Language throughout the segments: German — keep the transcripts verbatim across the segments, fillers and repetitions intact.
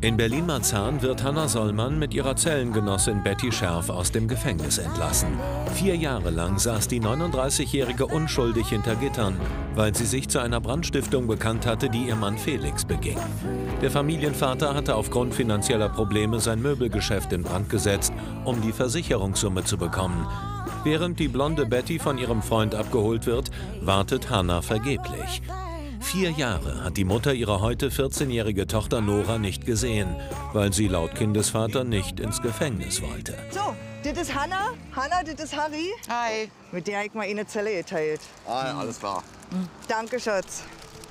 In Berlin-Marzahn wird Hanna Sollmann mit ihrer Zellengenossin Betty Scherf aus dem Gefängnis entlassen. Vier Jahre lang saß die neununddreißigjährige unschuldig hinter Gittern, weil sie sich zu einer Brandstiftung bekannt hatte, die ihr Mann Felix beging. Der Familienvater hatte aufgrund finanzieller Probleme sein Möbelgeschäft in Brand gesetzt, um die Versicherungssumme zu bekommen. Während die blonde Betty von ihrem Freund abgeholt wird, wartet Hanna vergeblich. Vier Jahre hat die Mutter ihre heute vierzehnjährige Tochter Nora nicht gesehen, weil sie laut Kindesvater nicht ins Gefängnis wollte. So, das ist Hanna. Hanna, das ist Harry. Hi. Mit der ich mal eine Zelle geteilt. Ah, ja, alles klar. Mhm. Danke, Schatz.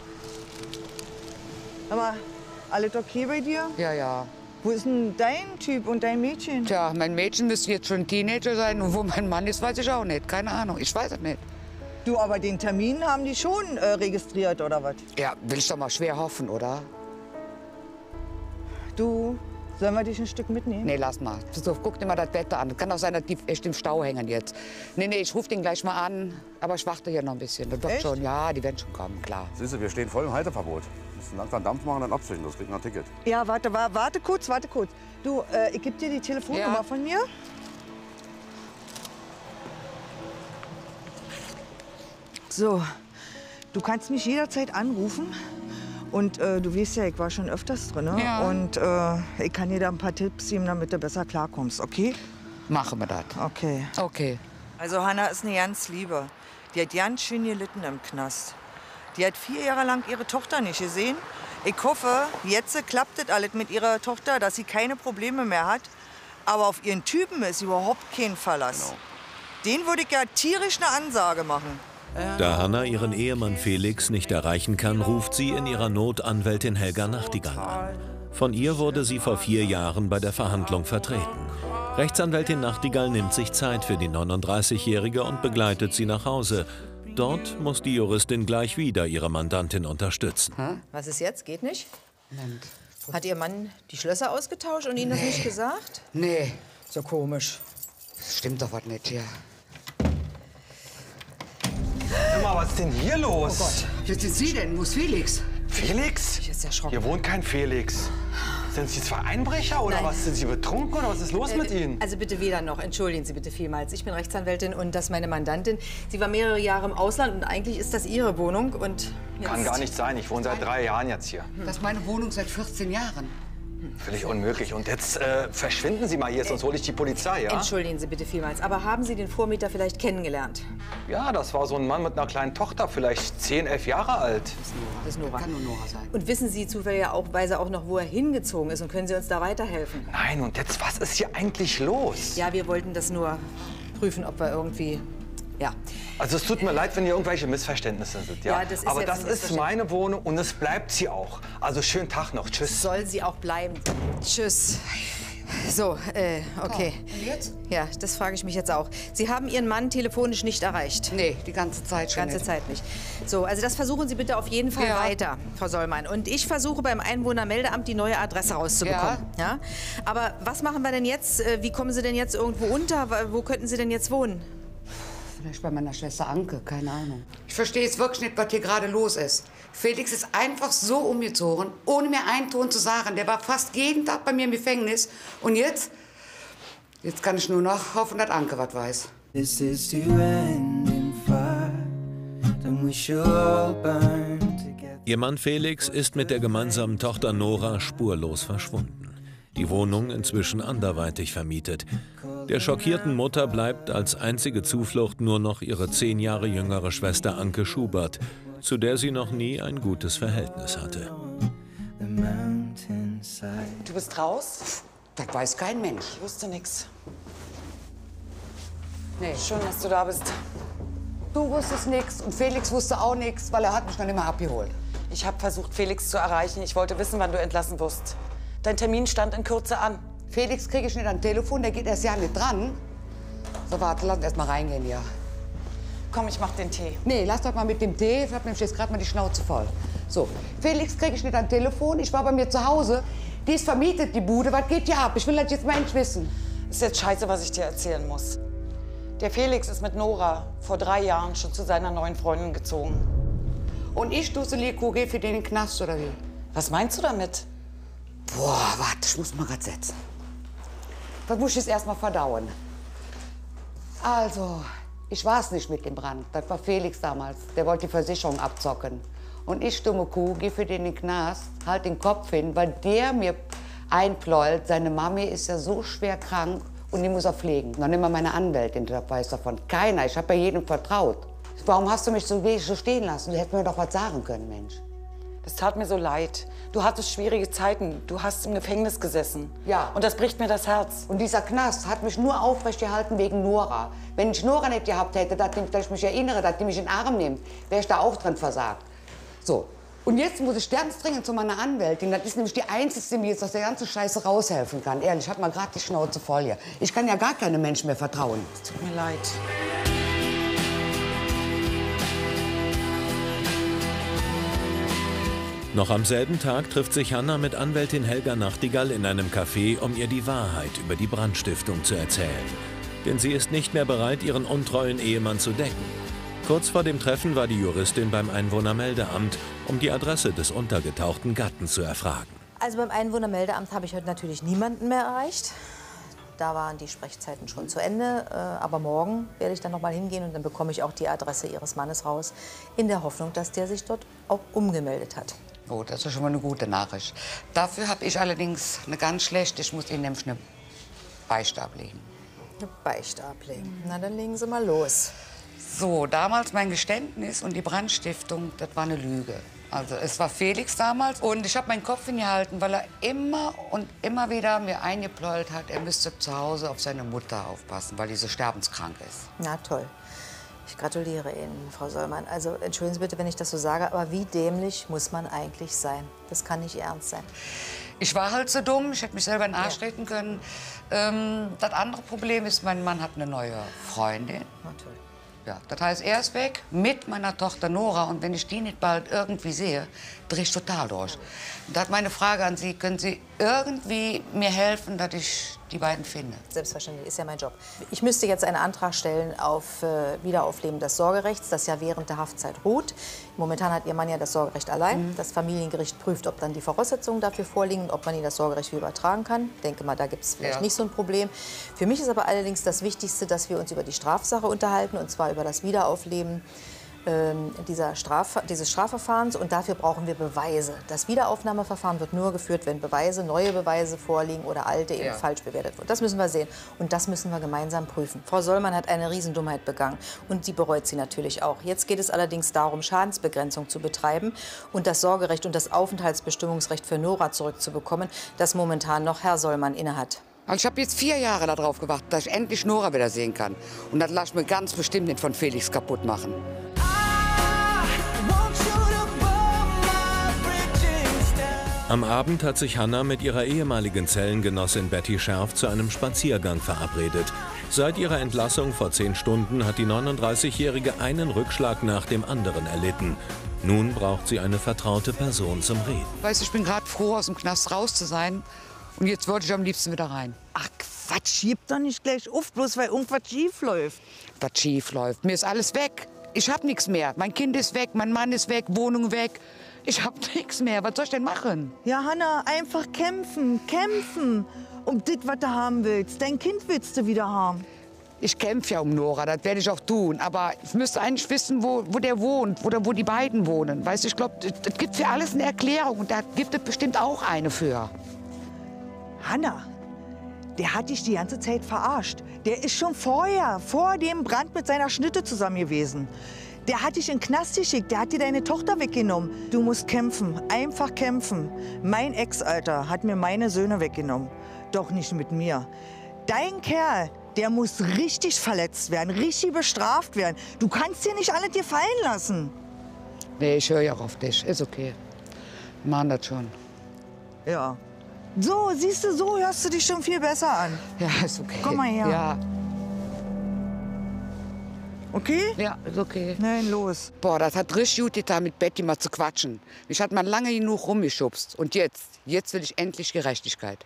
Aber alles okay bei dir? Ja, ja. Wo ist denn dein Typ und dein Mädchen? Tja, mein Mädchen müsste jetzt schon Teenager sein. Und wo mein Mann ist, weiß ich auch nicht. Keine Ahnung, ich weiß es nicht. Du, aber den Termin haben die schon äh, registriert, oder was? Ja, will ich doch mal schwer hoffen, oder? Du, sollen wir dich ein Stück mitnehmen? Nee, lass mal. So, guck dir mal das Wetter an. Kann auch sein, dass die echt im Stau hängen jetzt. Nee, nee, ich rufe den gleich mal an. Aber ich warte hier noch ein bisschen. Das wird Echt? schon, ja, die werden schon kommen, klar. Siehst du, wir stehen voll im Halteverbot. Wir müssen langsam Dampf machen und dann abzwischen. Das kriegt ein Ticket. Ja, warte, wa warte kurz, warte kurz. Du, äh, ich gebe dir die Telefonnummer Ja. von mir. So, du kannst mich jederzeit anrufen. Und äh, du weißt ja, ich war schon öfters drin. Ne? Ja. Und äh, ich kann dir da ein paar Tipps geben, damit du besser klarkommst, okay? Machen wir das. Okay. Okay. Also Hanna ist eine ganz Liebe. Die hat ganz schön gelitten im Knast. Die hat vier Jahre lang ihre Tochter nicht gesehen. Ich hoffe, jetzt klappt das alles mit ihrer Tochter, dass sie keine Probleme mehr hat. Aber auf ihren Typen ist überhaupt kein Verlass. Genau. Den würde ich ja tierisch eine Ansage machen. Da Hanna ihren Ehemann Felix nicht erreichen kann, ruft sie in ihrer Not Anwältin Helga Nachtigall an. Von ihr wurde sie vor vier Jahren bei der Verhandlung vertreten. Rechtsanwältin Nachtigall nimmt sich Zeit für die neununddreißigjährige und begleitet sie nach Hause. Dort muss die Juristin gleich wieder ihre Mandantin unterstützen. Was ist jetzt? Geht nicht? Moment. Hat Ihr Mann die Schlösser ausgetauscht und Ihnen das nicht gesagt? Nee, So komisch. das stimmt doch was nicht hier. Sag mal, was ist denn hier los? Oh Gott. Jetzt sind Sie denn? Wo ist Felix? Felix? Ich bin jetzt erschrocken. Hier wohnt kein Felix. Sind Sie zwei Einbrecher oder Nein. was? Sind Sie betrunken oder was ist los mit Ihnen? Also bitte weder noch. Entschuldigen Sie bitte vielmals. Ich bin Rechtsanwältin und das ist meine Mandantin. Sie war mehrere Jahre im Ausland und eigentlich ist das Ihre Wohnung. Und jetzt Kann gar nicht sein. Ich wohne seit drei Jahren jetzt hier. Das ist meine Wohnung seit vierzehn Jahren. Völlig unmöglich. Und jetzt äh, verschwinden Sie mal hier, sonst hole ich die Polizei, ja? Entschuldigen Sie bitte vielmals. Aber haben Sie den Vormieter vielleicht kennengelernt? Ja, das war so ein Mann mit einer kleinen Tochter, vielleicht zehn, elf Jahre alt. Das ist Nora. Kann nur Nora sein. Und wissen Sie zufälligerweise auch noch, wo er hingezogen ist? Und können Sie uns da weiterhelfen? Nein, und jetzt, was ist hier eigentlich los? Ja, wir wollten das nur prüfen, ob wir irgendwie... Ja. Also es tut mir leid, wenn hier irgendwelche Missverständnisse sind, ja? Ja, das ist Aber jetzt das ein ist Missverständnis. meine Wohnung und es bleibt sie auch. Also schönen Tag noch. Tschüss. Soll sie auch bleiben. Tschüss. So, äh, okay. Und jetzt? Ja, das frage ich mich jetzt auch. Sie haben Ihren Mann telefonisch nicht erreicht. Nee, die ganze Zeit Die schon ganze nicht. Zeit nicht. So, also das versuchen Sie bitte auf jeden Fall Ja. weiter, Frau Sollmann. Und ich versuche beim Einwohnermeldeamt die neue Adresse rauszubekommen. Ja. Aber was machen wir denn jetzt? Äh, Wie kommen Sie denn jetzt irgendwo unter? Wo könnten Sie denn jetzt wohnen? Vielleicht bei meiner Schwester Anke, keine Ahnung. Ich verstehe jetzt wirklich nicht, was hier gerade los ist. Felix ist einfach so umgezogen, ohne mir einen Ton zu sagen. Der war fast jeden Tag bei mir im Gefängnis. Und jetzt? Jetzt kann ich nur noch hoffen, dass Anke was weiß. This is to end in fire, then we shall all burn together. Ihr Mann Felix ist mit der gemeinsamen Tochter Nora spurlos verschwunden. Die Wohnung inzwischen anderweitig vermietet. Der schockierten Mutter bleibt als einzige Zuflucht nur noch ihre zehn Jahre jüngere Schwester Anke Schubert, zu der sie noch nie ein gutes Verhältnis hatte. The mountainside. Du bist raus? Das weiß kein Mensch. Ich wusste nix. Nee. Schön, dass du da bist. Du wusstest nichts und Felix wusste auch nichts, weil er hat mich noch nicht mal abgeholt. Ich habe versucht, Felix zu erreichen. Ich wollte wissen, wann du entlassen wirst. Dein Termin stand in Kürze an. Felix kriege ich nicht am Telefon, der geht erst ja nicht dran. So, warte, lass uns erst mal reingehen hier. Komm, ich mach den Tee. Nee, lass doch mal mit dem Tee, ich hab nämlich jetzt gerade mal die Schnauze voll. So, Felix kriege ich nicht am Telefon, ich war bei mir zu Hause. Die ist vermietet, die Bude, was geht hier ab? Ich will das jetzt mal endlich wissen. Ist jetzt scheiße, was ich dir erzählen muss. Der Felix ist mit Nora vor drei Jahren schon zu seiner neuen Freundin gezogen. Und ich, Dusselie, gehe für den in den Knast, oder wie? Was meinst du damit? Boah, warte, ich muss mal grad setzen. Das muss ich jetzt erstmal verdauen. Also, ich war's nicht mit dem Brand. Das war Felix damals. Der wollte die Versicherung abzocken. Und ich, dumme Kuh, gehe für den in den Knast, halt den Kopf hin, weil der mir einpläut, seine Mami ist ja so schwer krank und die muss er pflegen. Und dann immer meine Anwältin, der weiß davon. Keiner, ich habe ja jedem vertraut. Warum hast du mich so, so stehen lassen? Du hättest mir doch was sagen können, Mensch. Das tat mir so leid. Du hattest schwierige Zeiten. Du hast im Gefängnis gesessen. Ja. Und das bricht mir das Herz. Und dieser Knast hat mich nur aufrechtgehalten wegen Nora. Wenn ich Nora nicht gehabt hätte, dass ich mich erinnere, dass die mich in den Arm nimmt, wäre ich da auch drin versagt. So. Und jetzt muss ich ganz dringend zu meiner Anwältin. Das ist nämlich die Einzige, die mir jetzt aus der ganzen Scheiße raushelfen kann. Ehrlich, ich hab mal gerade die Schnauze voll hier. Ich kann ja gar keinem Menschen mehr vertrauen. Es tut mir leid. Noch am selben Tag trifft sich Hanna mit Anwältin Helga Nachtigall in einem Café, um ihr die Wahrheit über die Brandstiftung zu erzählen. Denn sie ist nicht mehr bereit, ihren untreuen Ehemann zu decken. Kurz vor dem Treffen war die Juristin beim Einwohnermeldeamt, um die Adresse des untergetauchten Gatten zu erfragen. Also beim Einwohnermeldeamt habe ich heute natürlich niemanden mehr erreicht. Da waren die Sprechzeiten schon zu Ende. Aber morgen werde ich dann noch mal hingehen und dann bekomme ich auch die Adresse ihres Mannes raus, in der Hoffnung, dass der sich dort auch umgemeldet hat. Oh, das ist schon mal eine gute Nachricht. Dafür habe ich allerdings eine ganz schlechte. Ich muss Ihnen nämlich eine Beichte ablegen. Eine Beichte ablegen? Na, dann legen Sie mal los. So, damals mein Geständnis und die Brandstiftung, das war eine Lüge. Also es war Felix damals und ich habe meinen Kopf hingehalten, weil er immer und immer wieder mir eingepläut hat, er müsste zu Hause auf seine Mutter aufpassen, weil die so sterbenskrank ist. Na toll. Ich gratuliere Ihnen, Frau Sollmann. Also entschuldigen Sie bitte, wenn ich das so sage, aber wie dämlich muss man eigentlich sein? Das kann nicht ernst sein. Ich war halt so dumm, ich hätte mich selber in den Arsch ja. treten können. Ähm, das andere Problem ist, mein Mann hat eine neue Freundin. Na toll. Ja, das heißt, er ist weg mit meiner Tochter Nora. Und wenn ich die nicht bald irgendwie sehe, drehe ich total durch. Und da hat meine Frage an Sie, können Sie irgendwie mir helfen, dass ich die beiden finde? Selbstverständlich, ist ja mein Job. Ich müsste jetzt einen Antrag stellen auf äh, Wiederaufleben des Sorgerechts, das ja während der Haftzeit ruht. Momentan hat Ihr Mann ja das Sorgerecht allein. Mhm. Das Familiengericht prüft, ob dann die Voraussetzungen dafür vorliegen und ob man Ihnen das Sorgerecht übertragen kann. Ich denke mal, da gibt es vielleicht ja. nicht so ein Problem. Für mich ist aber allerdings das Wichtigste, dass wir uns über die Strafsache unterhalten, und zwar über das Wiederaufleben ähm, dieser Straf, dieses Strafverfahrens. Und dafür brauchen wir Beweise. Das Wiederaufnahmeverfahren wird nur geführt, wenn Beweise, neue Beweise vorliegen oder alte eben ja. falsch bewertet wurden. Das müssen wir sehen. Und das müssen wir gemeinsam prüfen. Frau Sollmann hat eine Riesendummheit begangen. Und die bereut sie natürlich auch. Jetzt geht es allerdings darum, Schadensbegrenzung zu betreiben und das Sorgerecht und das Aufenthaltsbestimmungsrecht für Nora zurückzubekommen, das momentan noch Herr Sollmann innehat. Also ich habe jetzt vier Jahre darauf gewartet, dass ich endlich Nora wieder sehen kann. Und das lasse ich mir ganz bestimmt nicht von Felix kaputt machen. Am Abend hat sich Hanna mit ihrer ehemaligen Zellengenossin Betty Scherf zu einem Spaziergang verabredet. Seit ihrer Entlassung vor zehn Stunden hat die neununddreißigjährige einen Rückschlag nach dem anderen erlitten. Nun braucht sie eine vertraute Person zum Reden. Weißt du, ich bin gerade froh, aus dem Knast raus zu sein. Und jetzt wollte ich am liebsten wieder rein. Ach Quatsch, schieb doch nicht gleich auf, bloß weil irgendwas schief läuft. Was schief läuft? Mir ist alles weg. Ich hab nichts mehr. Mein Kind ist weg, mein Mann ist weg, Wohnung weg. Ich hab nichts mehr. Was soll ich denn machen? Ja, Hanna, einfach kämpfen, kämpfen. Um das, was du haben willst. Dein Kind willst du wieder haben. Ich kämpfe ja um Nora, das werde ich auch tun. Aber ich müsste eigentlich wissen, wo, wo der wohnt, wo, wo die beiden wohnen. Weißt du, ich glaube, es gibt für alles eine Erklärung. Und da gibt es bestimmt auch eine für. Hanna, der hat dich die ganze Zeit verarscht. Der ist schon vorher, vor dem Brand mit seiner Schnitte zusammen gewesen. Der hat dich in den Knast geschickt, der hat dir deine Tochter weggenommen. Du musst kämpfen, einfach kämpfen. Mein Ex-Alter hat mir meine Söhne weggenommen. Doch nicht mit mir. Dein Kerl, der muss richtig verletzt werden, richtig bestraft werden. Du kannst dir nicht alles dir fallen lassen. Nee, ich höre ja auch auf dich. Ist okay. Wir machen das schon. Ja. So, siehst du, so hörst du dich schon viel besser an. Ja, ist okay. Komm mal her. Ja. Okay? Ja, ist okay. Nein, los. Boah, das hat richtig gut getan, mit Betty mal zu quatschen. Ich hatte mal lange genug rumgeschubst. Und jetzt, jetzt will ich endlich Gerechtigkeit.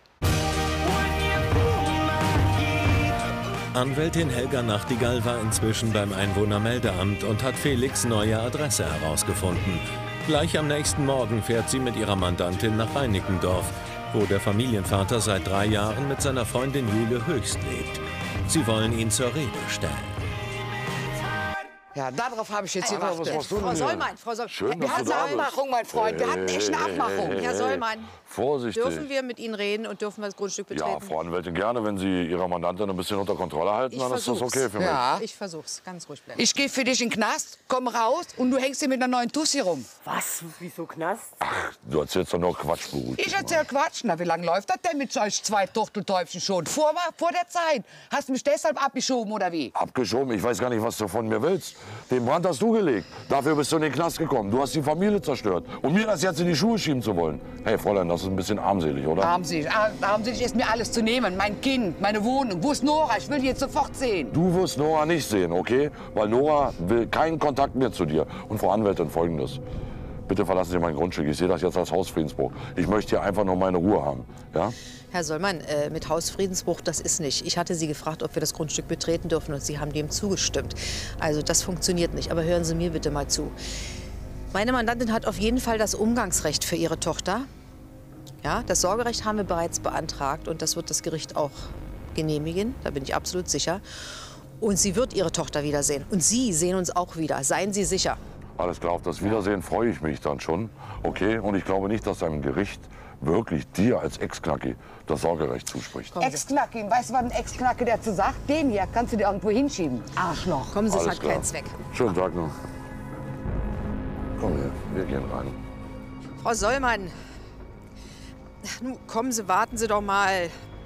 Anwältin Helga Nachtigall war inzwischen beim Einwohnermeldeamt und hat Felix' neue Adresse herausgefunden. Gleich am nächsten Morgen fährt sie mit ihrer Mandantin nach Reinickendorf. wo der Familienvater seit drei Jahren mit seiner Freundin Jule Höchst lebt. Sie wollen ihn zur Rede stellen. Ja, darauf habe ich jetzt Alter, was gewartet. machst du denn Frau hier? Sollmann, Frau Sollmann. Schön, Wir dass hatten du eine da bist. Abmachung, mein Freund. Wir hatten echt eine Abmachung. Herr Sollmann, Vorsichtig. dürfen wir mit Ihnen reden und dürfen wir das Grundstück betreten? Ja, Frau Anwältin, gerne, wenn Sie Ihre Mandantin ein bisschen unter Kontrolle halten, Ich dann ist das versuch's. okay für mich. Ja. Ich versuch's, ganz ruhig bleiben. Ich gehe für dich in den Knast, komm raus und du hängst hier mit einer neuen Tussi rum. Was? Wieso Knast? Du erzählst doch nur Quatsch, beruhig dich Ich mal. erzähl Quatsch. Na, wie lange läuft das denn mit solch zwei Turteltäubchen schon? Vor, vor der Zeit. Hast du mich deshalb abgeschoben oder wie? Abgeschoben, ich weiß gar nicht, was du von mir willst. Den Brand hast du gelegt. Dafür bist du in den Knast gekommen. Du hast die Familie zerstört. Und mir das jetzt in die Schuhe schieben zu wollen. Hey, Fräulein, das ist ein bisschen armselig, oder? Armselig, ah, armselig ist mir alles zu nehmen. Mein Kind, meine Wohnung. Wo ist Nora? Ich will die jetzt sofort sehen. Du wirst Nora nicht sehen, okay? Weil Nora will keinen Kontakt mehr zu dir. Und Frau Anwältin, Folgendes. Bitte verlassen Sie mein Grundstück. Ich sehe das jetzt als Hausfriedensbruch. Ich möchte hier einfach nur meine Ruhe haben. Ja? Herr Sollmann, äh, mit Hausfriedensbruch, das ist nicht. Ich hatte Sie gefragt, ob wir das Grundstück betreten dürfen, und Sie haben dem zugestimmt. Also das funktioniert nicht. Aber hören Sie mir bitte mal zu. Meine Mandantin hat auf jeden Fall das Umgangsrecht für ihre Tochter. Ja, das Sorgerecht haben wir bereits beantragt und das wird das Gericht auch genehmigen. Da bin ich absolut sicher. Und sie wird ihre Tochter wiedersehen. Und Sie sehen uns auch wieder. Seien Sie sicher. Alles klar, auf das Wiedersehen freue ich mich dann schon. Okay? Und ich glaube nicht, dass ein Gericht wirklich dir als Ex-Knacki das Sorgerecht zuspricht. Ex-Knacki, weißt du, was ein Ex-Knacki dazu sagt? Den hier kannst du dir irgendwo hinschieben. Arschloch. Kommen Sie, es Alles hat klar. keinen Zweck. Schönen Tag noch. Komm her, wir gehen rein. Frau Sollmann, nun kommen Sie, warten Sie doch mal.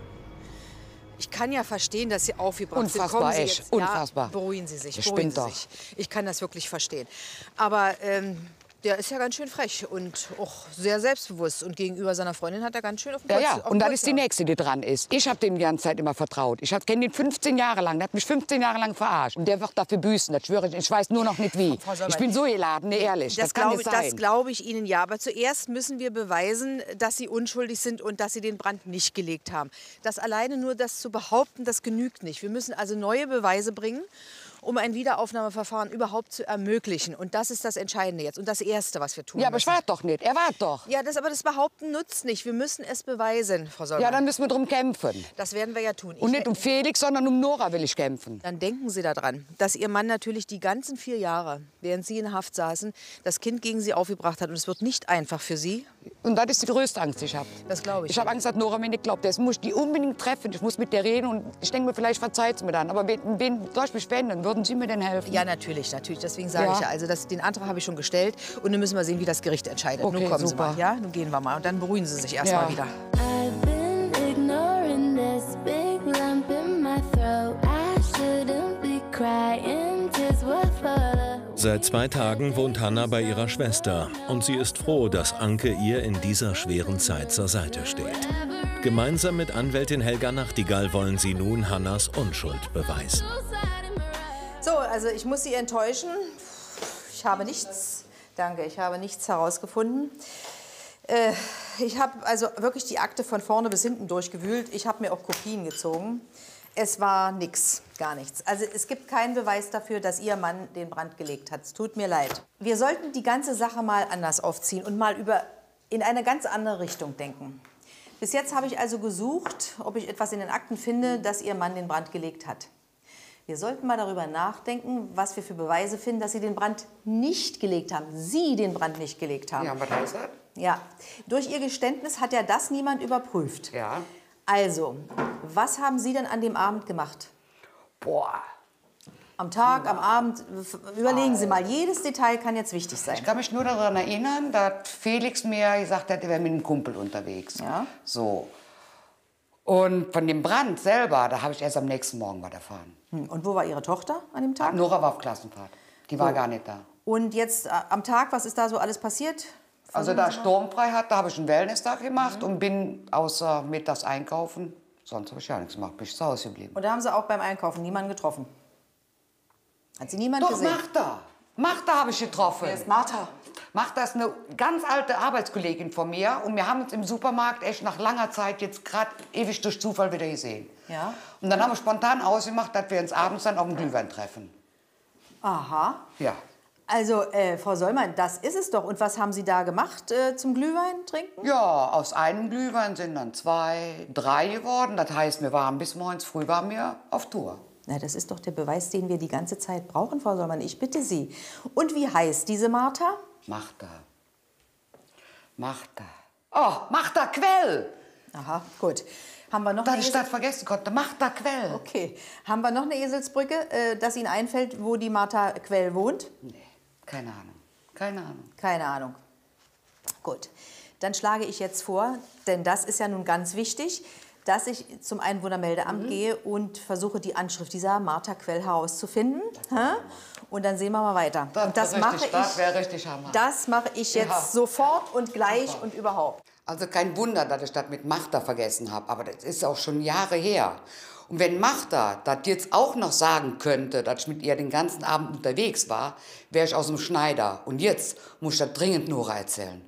Ich kann ja verstehen, dass Sie aufgebracht sind. Unfassbar, Kommen Sie echt. jetzt. Unfassbar. Ja, beruhigen Sie sich, Der beruhigen spinnt Sie doch. sich. Ich kann das wirklich verstehen. Aber ähm, der ist ja ganz schön frech und auch sehr selbstbewusst. Und gegenüber seiner Freundin hat er ganz schön auf den Ja, Putz. ja, auf den und dann Putz ist die gehauen. Nächste, die dran ist. Ich habe dem die ganze Zeit immer vertraut. Ich kenne den fünfzehn Jahre lang. Der hat mich fünfzehn Jahre lang verarscht. Und der wird dafür büßen, das schwöre ich. Ich weiß nur noch nicht wie. Frau Sollmann, Ich bin so geladen, nee, ehrlich. Das, Das kann glaube nicht sein. das glaube ich Ihnen ja. Aber zuerst müssen wir beweisen, dass Sie unschuldig sind und dass Sie den Brand nicht gelegt haben. Das alleine nur das zu behaupten, das genügt nicht. Wir müssen also neue Beweise bringen, um ein Wiederaufnahmeverfahren überhaupt zu ermöglichen. Und das ist das Entscheidende jetzt und das Erste, was wir tun Ja, aber ich müssen. warte doch nicht. Er wartet doch. Ja, das, aber das Behaupten nutzt nicht. Wir müssen es beweisen, Frau Sollmann. Ja, dann müssen wir drum kämpfen. Das werden wir ja tun. Und Ich- nicht um Felix, sondern um Nora will ich kämpfen. Dann denken Sie daran, dass Ihr Mann natürlich die ganzen vier Jahre, während Sie in Haft saßen, das Kind gegen Sie aufgebracht hat. Und es wird nicht einfach für Sie. Und das ist die größte Angst, die ich habe. Das glaube ich. Ich habe Angst, dass Nora mir nicht glaubt. Das muss ich die unbedingt treffen. Ich muss mit der reden und ich denke mir, vielleicht verzeiht sie mir dann. Aber wen, wen soll ich mich wenden? Würden Sie mir denn helfen? Ja, natürlich, natürlich. Deswegen sage Ja. ich ja, also das, den Antrag habe ich schon gestellt. Und nun müssen wir sehen, wie das Gericht entscheidet. Okay, nun kommen super. Sie mal, ja? Nun gehen wir mal. Und dann beruhigen Sie sich erst Ja. mal wieder. I've been ignoring this big lump in my throat. I shouldn't be crying, tears were full. Seit zwei Tagen wohnt Hanna bei ihrer Schwester und sie ist froh, dass Anke ihr in dieser schweren Zeit zur Seite steht. Gemeinsam mit Anwältin Helga Nachtigall wollen sie nun Hannas Unschuld beweisen. So, also ich muss Sie enttäuschen. Ich habe nichts, danke, ich habe nichts herausgefunden. Äh, ich habe also wirklich die Akte von vorne bis hinten durchgewühlt. Ich habe mir auch Kopien gezogen. Es war nix, gar nichts. Also es gibt keinen Beweis dafür, dass Ihr Mann den Brand gelegt hat. Es tut mir leid. Wir sollten die ganze Sache mal anders aufziehen und mal über in eine ganz andere Richtung denken. Bis jetzt habe ich also gesucht, ob ich etwas in den Akten finde, dass Ihr Mann den Brand gelegt hat. Wir sollten mal darüber nachdenken, was wir für Beweise finden, dass Sie den Brand nicht gelegt haben. Sie den Brand nicht gelegt haben. Ja, aber da ist er. Ja. Durch Ihr Geständnis hat ja das niemand überprüft. Ja. Also, was haben Sie denn an dem Abend gemacht? Boah. Am Tag, am Abend? Überlegen Sie mal. Jedes Detail kann jetzt wichtig sein. Ich kann mich nur daran erinnern, dass Felix mir gesagt hat, er wäre mit einem Kumpel unterwegs. Ja. So. Und von dem Brand selber, da habe ich erst am nächsten Morgen was erfahren. Hm, Und wo war Ihre Tochter an dem Tag? Nora war auf Klassenfahrt. Die war So. gar nicht da. Und jetzt äh, am Tag, was ist da so alles passiert? Also Versuchen da Sie mal. sturmfrei hat, da habe ich einen Wellness-Tag gemacht und bin außer mittags einkaufen. Sonst habe ich ja nichts gemacht, bin ich zu Hause geblieben. Und da haben Sie auch beim Einkaufen niemanden getroffen? Hat Sie niemand Doch, gesehen? Martha. Martha habe ich getroffen. Wer ist Martha? Martha ist eine ganz alte Arbeitskollegin von mir. Und wir haben uns im Supermarkt echt nach langer Zeit jetzt gerade ewig durch Zufall wieder gesehen. Ja. Und dann haben wir spontan ausgemacht, dass wir uns abends dann auf den Glühwein treffen. Aha. Ja. Also, äh, Frau Sollmann, das ist es doch. Und was haben Sie da gemacht äh, zum Glühwein trinken? Ja, aus einem Glühwein sind dann zwei, drei geworden. Das heißt, wir waren bis morgens früh waren wir auf Tour. Na, das ist doch der Beweis, den wir die ganze Zeit brauchen, Frau Sollmann. Ich bitte Sie. Und wie heißt diese Martha? Martha. Martha. Oh, Martha Quell. Aha, gut. Haben wir noch Da eine ich Esel- das vergessen konnte. Martha Quell. Okay. Haben wir noch eine Eselsbrücke, äh, dass Ihnen einfällt, wo die Martha Quell wohnt? Nee, keine Ahnung. Keine Ahnung. Keine Ahnung. Gut. Dann schlage ich jetzt vor, denn das ist ja nun ganz wichtig, dass ich zum Einwohnermeldeamt Mhm. gehe und versuche, die Anschrift dieser Martha Quell herauszufinden. Hä? Und dann sehen wir mal weiter. Das und das wär mache richtig, ich. das wär richtig Hammer. Das mache ich jetzt Ja. sofort und gleich und überhaupt. Also kein Wunder, dass ich das mit Martha vergessen habe. Aber das ist auch schon Jahre her. Und wenn Martha das jetzt auch noch sagen könnte, dass ich mit ihr den ganzen Abend unterwegs war, wäre ich aus dem Schneider. Und jetzt muss ich das dringend Nora erzählen.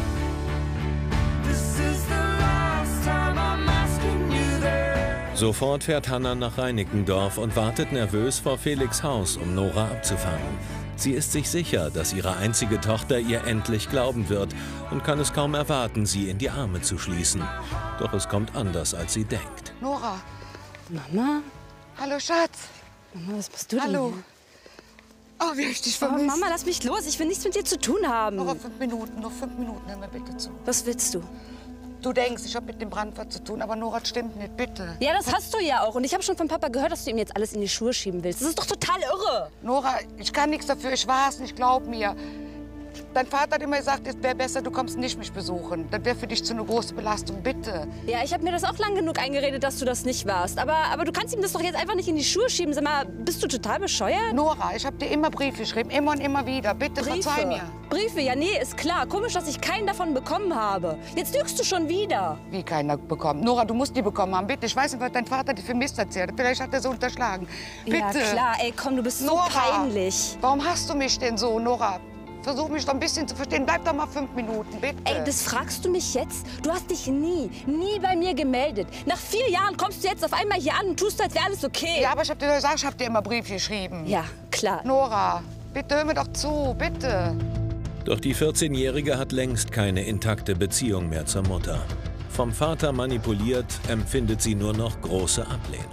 Sofort fährt Hanna nach Reinickendorf und wartet nervös vor Felix' Haus, um Nora abzufangen. Sie ist sich sicher, dass ihre einzige Tochter ihr endlich glauben wird und kann es kaum erwarten, sie in die Arme zu schließen. Doch es kommt anders, als sie denkt. Nora. Mama? Hallo, Schatz. Mama, was bist du denn Hallo. hier? Oh, wie hab ich dich Oh, vermisst. Mama, lass mich los. Ich will nichts mit dir zu tun haben. Noch fünf Minuten, noch fünf Minuten, hör mir bitte zu. Was willst du? Du denkst, ich habe mit dem Brand was zu tun, aber Nora, das stimmt nicht, bitte. Ja, das hast du ja auch. Und ich habe schon von Papa gehört, dass du ihm jetzt alles in die Schuhe schieben willst. Das ist doch total irre. Nora, ich kann nichts dafür, ich war's nicht, glaub mir. Dein Vater hat immer gesagt, es wäre besser, du kommst nicht mich besuchen. Das wäre für dich zu eine große Belastung, bitte. Ja, ich habe mir das auch lang genug eingeredet, dass du das nicht warst. Aber, aber du kannst ihm das doch jetzt einfach nicht in die Schuhe schieben. Sag mal, bist du total bescheuert? Nora, ich habe dir immer Briefe geschrieben, immer und immer wieder. Bitte verzeih mir. Briefe, ja, nee, ist klar. Komisch, dass ich keinen davon bekommen habe. Jetzt lügst du schon wieder. Wie keiner bekommen? Nora, du musst die bekommen haben, bitte. Ich weiß nicht, was dein Vater dir für Mist erzählt hat. Vielleicht hat er so unterschlagen. Bitte. Ja, klar, ey, komm, du bist Nora, so peinlich. Warum hast du mich denn so, Nora? Versuch mich doch ein bisschen zu verstehen. Bleib doch mal fünf Minuten, bitte. Ey, das fragst du mich jetzt? Du hast dich nie, nie bei mir gemeldet. Nach vier Jahren kommst du jetzt auf einmal hier an und tust, als wäre alles okay. Ja, aber ich hab dir gesagt, ich hab dir immer Briefe geschrieben. Ja, klar. Nora, bitte hör mir doch zu, bitte. Doch die vierzehnjährige hat längst keine intakte Beziehung mehr zur Mutter. Vom Vater manipuliert, empfindet sie nur noch große Ablehnung.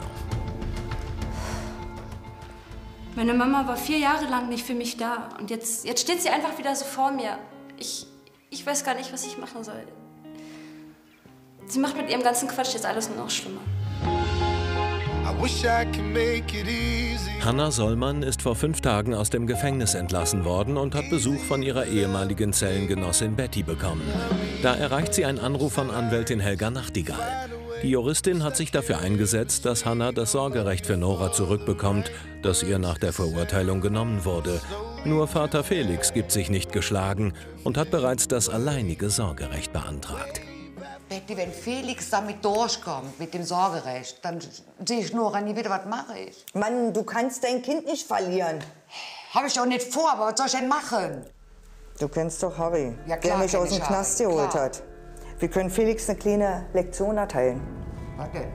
Meine Mama war vier Jahre lang nicht für mich da. Und jetzt, jetzt steht sie einfach wieder so vor mir. Ich, ich weiß gar nicht, was ich machen soll. Sie macht mit ihrem ganzen Quatsch jetzt alles nur noch schlimmer. Hanna Sollmann ist vor fünf Tagen aus dem Gefängnis entlassen worden und hat Besuch von ihrer ehemaligen Zellengenossin Betty bekommen. Da erreicht sie einen Anruf von Anwältin Helga Nachtigall. Die Juristin hat sich dafür eingesetzt, dass Hanna das Sorgerecht für Nora zurückbekommt, das ihr nach der Verurteilung genommen wurde. Nur Vater Felix gibt sich nicht geschlagen und hat bereits das alleinige Sorgerecht beantragt. Betty, wenn Felix damit durchkommt, mit dem Sorgerecht, dann sehe ich Nora nie wieder. Was mache ich? Mann, du kannst dein Kind nicht verlieren. Habe ich auch nicht vor, aber was soll ich denn machen? Du kennst doch Harry, Ja, klar der mich kenn aus dem ich Knast Harry, geholt klar. hat. Wir können Felix eine kleine Lektion erteilen. Was denn?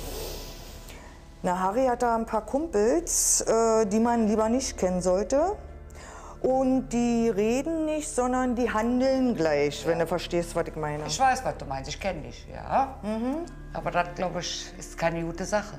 Na, Harry hat da ein paar Kumpels, äh, die man lieber nicht kennen sollte. Und die reden nicht, sondern die handeln gleich, wenn du verstehst, was ich meine. Ich weiß, was du meinst. Ich kenne dich, ja. Mhm. Aber das, glaube ich, ist keine gute Sache.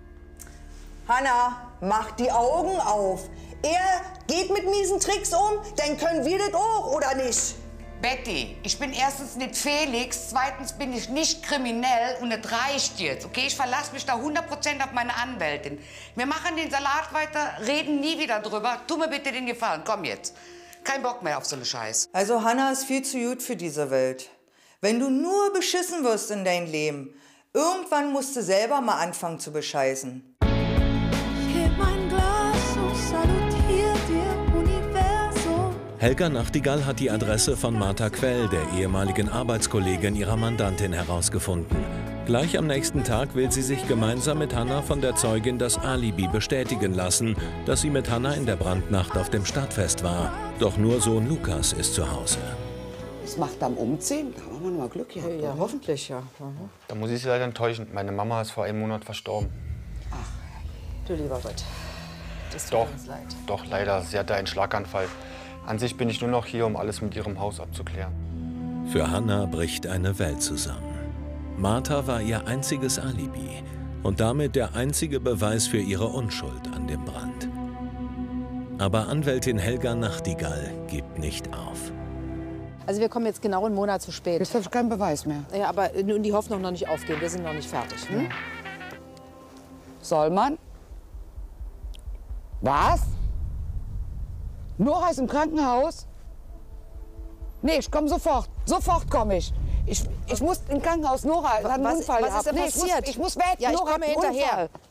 Hanna, mach die Augen auf. Er geht mit miesen Tricks um, dann können wir das auch, oder nicht? Betty, ich bin erstens nicht Felix, zweitens bin ich nicht kriminell und es reicht jetzt, okay? Ich verlasse mich da hundert Prozent auf meine Anwältin. Wir machen den Salat weiter, reden nie wieder drüber. Tu mir bitte den Gefallen, komm jetzt. Kein Bock mehr auf so eine Scheiß. Also Hanna ist viel zu gut für diese Welt. Wenn du nur beschissen wirst in dein Leben, irgendwann musst du selber mal anfangen zu bescheißen. Heb mein Glas und salutier dir Universum. Helga Nachtigall hat die Adresse von Martha Quell, der ehemaligen Arbeitskollegin ihrer Mandantin, herausgefunden. Gleich am nächsten Tag will sie sich gemeinsam mit Hanna von der Zeugin das Alibi bestätigen lassen, dass sie mit Hanna in der Brandnacht auf dem Stadtfest war. Doch nur Sohn Lukas ist zu Hause. Was macht er am Umziehen? Da haben wir noch mal Glück gehabt. Ja, hoffentlich, ja. Da muss ich Sie leider enttäuschen. Meine Mama ist vor einem Monat verstorben. Du lieber Gott. Das tut Doch, uns leid. doch, leider. Sie hatte einen Schlaganfall. An sich bin ich nur noch hier, um alles mit ihrem Haus abzuklären. Für Hanna bricht eine Welt zusammen. Martha war ihr einziges Alibi und damit der einzige Beweis für ihre Unschuld an dem Brand. Aber Anwältin Helga Nachtigall gibt nicht auf. Also wir kommen jetzt genau einen Monat zu spät. Jetzt habe ich keinen Beweis mehr. Ja, aber nun die Hoffnung noch nicht aufgehen. Wir sind noch nicht fertig. Hm? Ja. Sollmann? Was? Nora ist im Krankenhaus? Nee, ich komme sofort. Sofort komme ich. Ich, ich muss ins Krankenhaus. Nora hat einen was, Unfall was ist denn nee, passiert? Ich muss, ich muss weg. Ja, ich Nora komme hat einen hinterher. Unfall.